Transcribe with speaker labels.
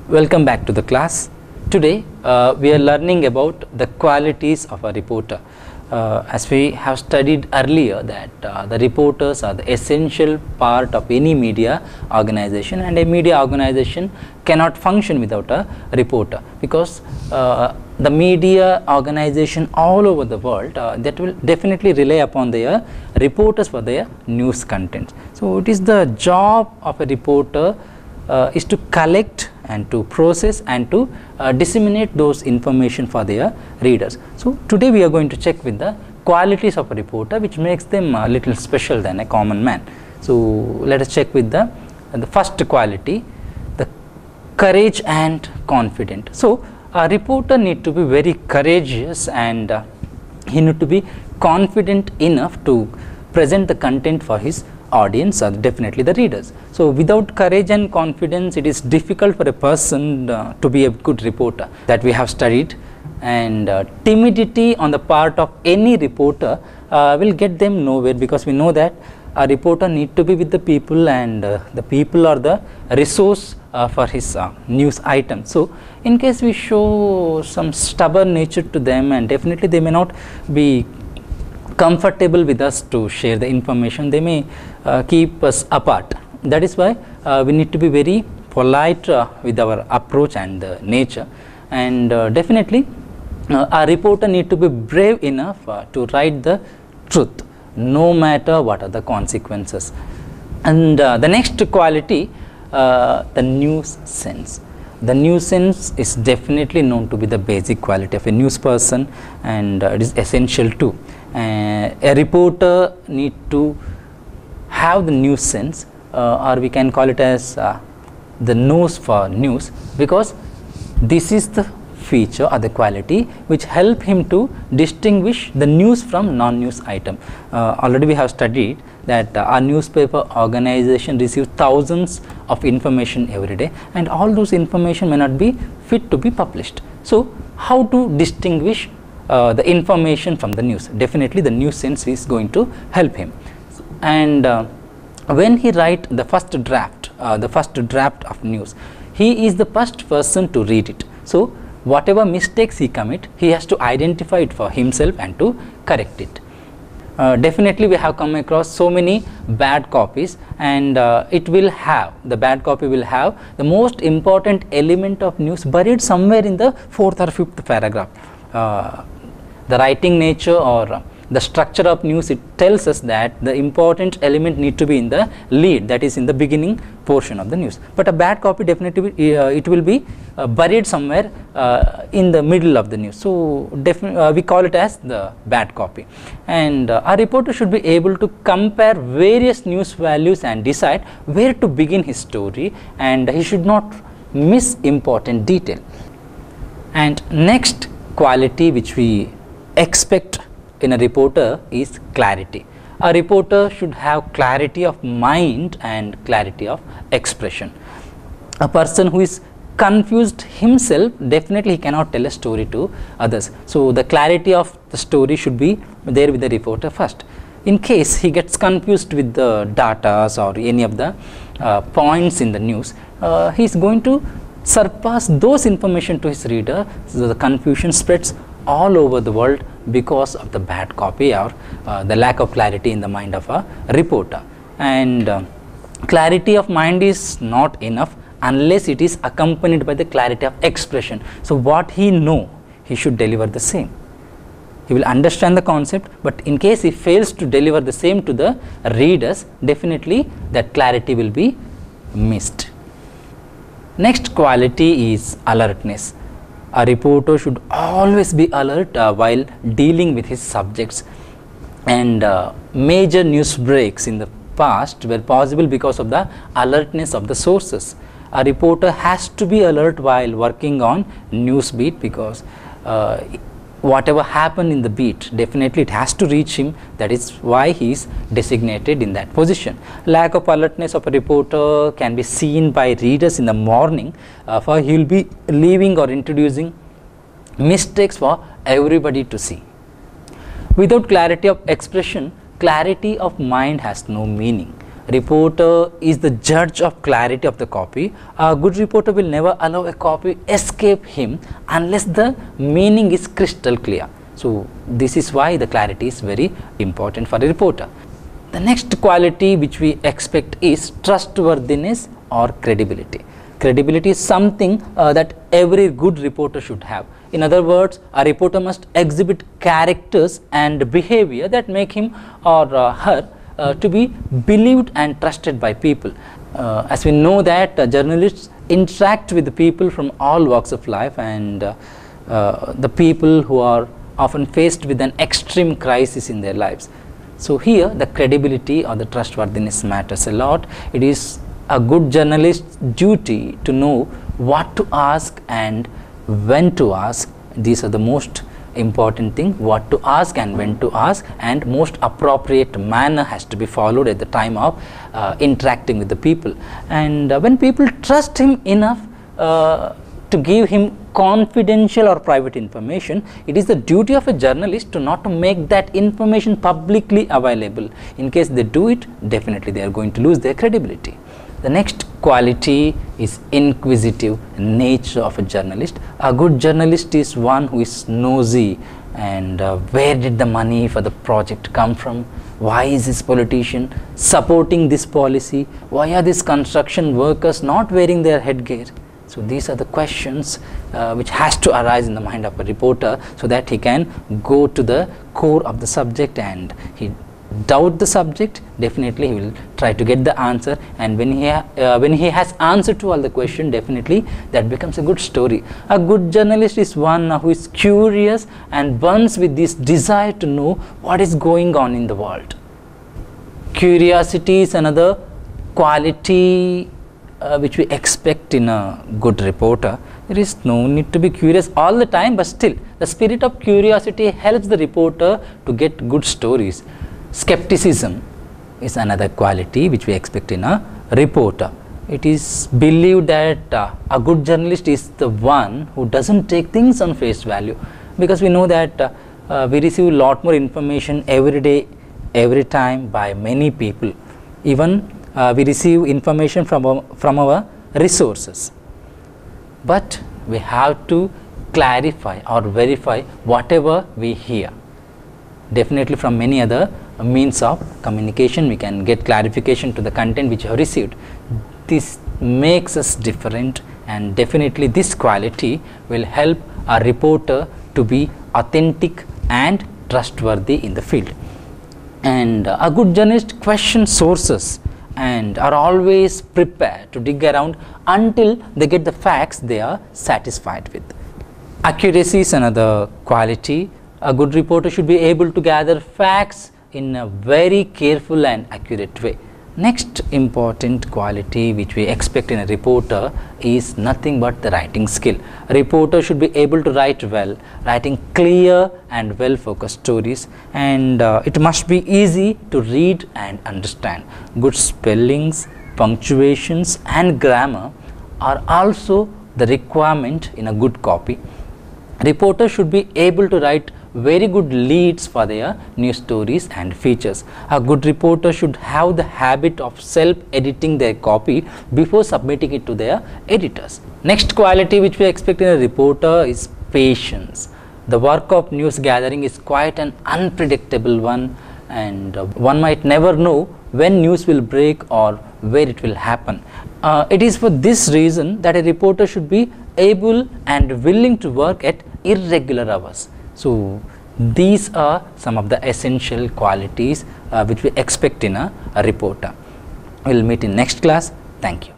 Speaker 1: Welcome back to the class. Today we are learning about the qualities of a reporter. As we have studied earlier that the reporters are the essential part of any media organization, and a media organization cannot function without a reporter, because the media organization all over the world that will definitely rely upon their reporters for their news content. So it is the job of a reporter is to collect and to process and to disseminate those information for their readers. So today we are going to check with the qualities of a reporter which makes them a little special than a common man. So let us check with the first quality, the courage and confident. So a reporter need to be very courageous, and he need to be confident enough to present the content for his audience, or definitely the readers. So without courage and confidence, it is difficult for a person to be a good reporter, that we have studied. And timidity on the part of any reporter will get them nowhere, because we know that a reporter need to be with the people, and the people are the resource for his news item. So in case we show some stubborn nature to them, and definitely they may not be comfortable with us to share the information, they may keep us apart. That is why we need to be very polite with our approach and nature, and definitely a reporter need to be brave enough to write the truth no matter what are the consequences. And the next quality, the news sense. The news sense is definitely known to be the basic quality of a news person, and it is essential too. A reporter need to have the news sense, or we can call it as the nose for news, because this is the feature or the quality which help him to distinguish the news from non-news item. Already we have studied that our newspaper organization receives thousands of information every day, and all those information may not be fit to be published. So how to distinguish the information from the news? Definitely the news sense is going to help him. And when he write the first draft of news, he is the first person to read it. So whatever mistakes he commit, he has to identify it for himself and to correct it. Definitely we have come across so many bad copies, and the bad copy will have the most important element of news buried somewhere in the 4th or 5th paragraph. The writing nature or the structure of news, it tells us that the important element need to be in the lead, that is in the beginning portion of the news. But a bad copy, definitely it will be buried somewhere in the middle of the news. So we call it as the bad copy. And a reporter should be able to compare various news values and decide where to begin his story, and he should not miss important detail. And next quality which we expect in a reporter is clarity. A reporter should have clarity of mind and clarity of expression. A person who is confused himself, definitely he cannot tell a story to others. So the clarity of the story should be there with the reporter first. In case he gets confused with the data or any of the points in the news, he is going to surpass those information to his reader. So the confusion spreads all over the world because of the bad copy or the lack of clarity in the mind of a reporter. And clarity of mind is not enough unless it is accompanied by the clarity of expression. So what he know, he should deliver the same. He will understand the concept, but in case he fails to deliver the same to the readers, definitely that clarity will be missed. Next quality is alertness. A reporter should always be alert while dealing with his subjects, and major news breaks in the past were possible because of the alertness of the sources. A reporter has to be alert while working on news beat, because whatever happened in the beat, definitely it has to reach him. That is why he is designated in that position. Lack of alertness of a reporter can be seen by readers in the morning, for he will be leaving or introducing mistakes for everybody to see. Without clarity of expression, clarity of mind has no meaning. reporter is the judge of clarity of the copy. A good reporter will never allow a copy escape him unless the meaning is crystal clear. So this is why the clarity is very important for a reporter. The next quality which we expect is trustworthiness or credibility. Credibility is something that every good reporter should have. In other words, a reporter must exhibit characters and behavior that make him or her to be believed and trusted by people. As we know that journalists interact with the people from all walks of life, and the people who are often faced with an extreme crisis in their lives. So here the credibility or the trustworthiness matters a lot. It is a good journalist's duty to know what to ask and when to ask. These are the most important thing, what to ask and when to ask, and most appropriate manner has to be followed at the time of interacting with the people. And when people trust him enough to give him confidential or private information, it is the duty of a journalist to not to make that information publicly available. In case they do it, definitely they are going to lose their credibility. The next quality is inquisitive nature of a journalist. A good journalist is one who is nosy, and where did the money for the project come from? Why is this politician supporting this policy? Why are these construction workers not wearing their headgear? So these are the questions which has to arise in the mind of a reporter, so that he can go to the core of the subject, and he doubt the subject, definitely he will try to get the answer, and when he has answer to all the question, definitely that becomes a good story. A good journalist is one who is curious and burns with this desire to know what is going on in the world. Curiosity is another quality which we expect in a good reporter. There is no need to be curious all the time, but still the spirit of curiosity helps the reporter to get good stories. Skepticism is another quality which we expect in a reporter. It is believed that a good journalist is the one who doesn't take things on face value, because we know that we receive a lot more information every day, every time by many people. Even we receive information from our resources, but we have to clarify or verify whatever we hear. Definitely from many other means of communication we can get clarification to the content which you have received. This makes us different, and definitely this quality will help a reporter to be authentic and trustworthy in the field. And a good journalist questions sources and are always prepared to dig around until they get the facts they are satisfied with. Accuracy is another quality. A good reporter should be able to gather facts in a very careful and accurate way. Next important quality which we expect in a reporter is nothing but the writing skill. A reporter should be able to write well, writing clear and well focused stories, and it must be easy to read and understand. Good spellings, punctuations and grammar are also the requirement in a good copy. Reporters should be able to write very good leads for their news stories and features. A good reporter should have the habit of self-editing their copy before submitting it to their editors. Next quality which we expect in a reporter is patience. The work of news gathering is quite an unpredictable one, and one might never know when news will break or where it will happen. It is for this reason that a reporter should be able and willing to work at irregular hours. So these are some of the essential qualities which we expect in a reporter. We will meet in next class. Thank you.